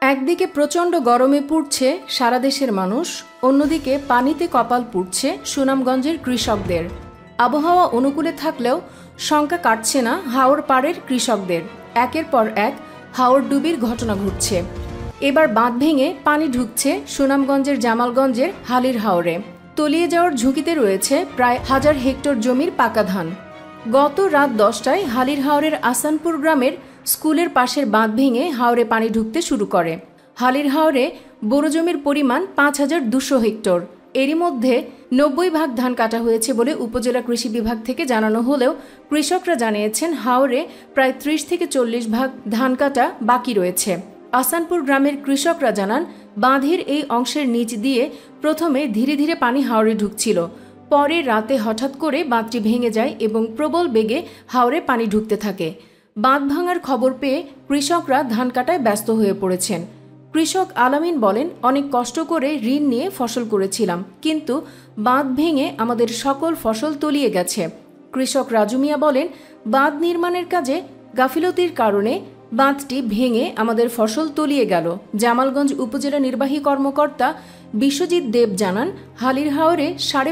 একদিকে প্রচণ্ড গরমে পুড়ছে সারা দেশের মানুষ, অন্যদিকে পানিতে কপাল পুড়ছে সুনামগঞ্জের কৃষকদের। আবহাওয়া অনুকূলে থাকলেও শঙ্কা কাটছে না হাওর পাড়ের কৃষকদের। একের পর এক হাওর ডুবির ঘটনা ঘটছে। এবার বাঁধ ভেঙে পানি ঢুকছে সুনামগঞ্জের জামালগঞ্জের হালির হাওরে। তলিয়ে যাওয়ার ঝুঁকিতে রয়েছে প্রায় 1000 হেক্টর জমির পাকা ধান। গত রাত 10টায় হালির হাওরের আসানপুর গ্রামের স্কুলের পাশের বাঁধ ভেঙে হাওরে পানি ঢুকতে শুরু করে। হালির হাওরে বোরো জমির পরিমাণ 5200 হেক্টর। এরই মধ্যে 90 ভাগ ধান কাটা হয়েছে বলে উপজেলা কৃষি বিভাগ থেকে জানানো হলেও কৃষকরা জানিয়েছেন হাওরে প্রায় 30 থেকে 40 ভাগ ধান কাটা বাকি রয়েছে। আসানপুর গ্রামের কৃষকরা জানান, বাঁধের এই অংশের নিচ দিয়ে প্রথমে ধীরে ধীরে পানি হাওরে ঢুকছিল। পরে রাতে হঠাৎ করে বাঁধটি ভেঙে যায় এবং প্রবল বেগে হাওরে পানি ঢুকতে থাকে। বাঁধ ভাঙার খবর পেয়ে কৃষকরা ধান কাটায় ব্যস্ত হয়ে পড়েছেন। কৃষক আলামিন বলেন, অনেক কষ্ট করে ঋণ নিয়ে ফসল করেছিলাম, কিন্তু বাঁধ ভেঙে আমাদের সকল ফসল তলিয়ে গেছে। কৃষক রাজু মিয়া বলেন, বাঁধ নির্মাণের কাজে গাফিলতির কারণে বাঁধটি ভেঙে আমাদের ফসল তলিয়ে গেল। জামালগঞ্জ উপজেলা নির্বাহী কর্মকর্তা বিশ্বজিৎ দেব জানান, হালির হাওরে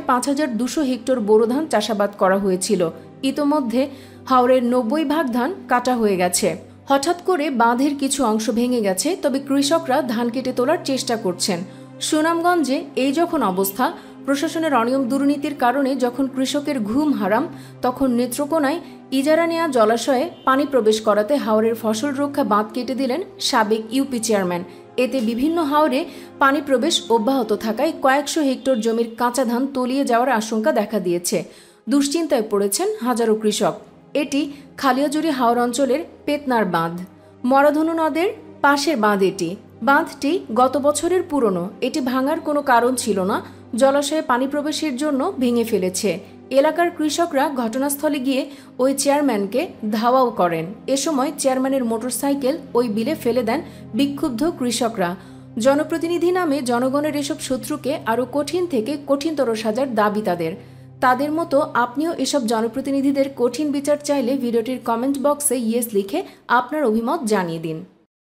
5200 হেক্টর বোরো ধান চাষাবাদ করা হয়েছিল। ইতোমধ্যে হাওরের 90 ভাগ ধান কাটা হয়ে গেছে। হঠাৎ করে বাঁধের কিছু অংশ ভেঙে গেছে, তবে কৃষকরা ধান কেটে তোলার চেষ্টা করছেন। সুনামগঞ্জে এই যখন অবস্থা, প্রশাসনের অনিয়ম দুর্নীতির কারণে যখন কৃষকের ঘুম হারাম, তখন নেত্রকোনায় ইজারা নেয়া জলাশয়ে পানি প্রবেশ করাতে হাওরের ফসল রক্ষা বাঁধ কেটে দিলেন সাবেক ইউপি চেয়ারম্যান। এতে বিভিন্ন হাওরে পানি প্রবেশ অব্যাহত থাকায় কয়েকশো হেক্টর জমির কাঁচা ধান তলিয়ে যাওয়ার আশঙ্কা দেখা দিয়েছে। দুশ্চিন্তায় পড়েছেন হাজারো কৃষক। এটি খালিয়াজুড়ি হাওর অঞ্চলের পেতনার বাঁধ, মরাধনু নদের পাশের বাঁধ। বাঁধটি গত বছরের পুরনো। এটি ভাঙার কোনো কারণ ছিল না, জলাশয়ে পানি প্রবেশের জন্য ভেঙে ফেলেছে। এলাকার কৃষকরা ঘটনাস্থলে গিয়ে ওই চেয়ারম্যানকে ধাওয়াও করেন। এ সময় চেয়ারম্যানের মোটরসাইকেল ওই বিলে ফেলে দেন বিক্ষুব্ধ কৃষকরা। জনপ্রতিনিধি নামে জনগণের এসব শত্রুকে আরও কঠিন থেকে কঠিনতর সাজার দাবি তাদের মতো আপনিও এসব জনপ্রতিনিধিদের কঠিন বিচার চাইলে ভিডিওটির কমেন্ট বক্সে ইয়েস লিখে আপনার অভিমত জানিয়ে দিন।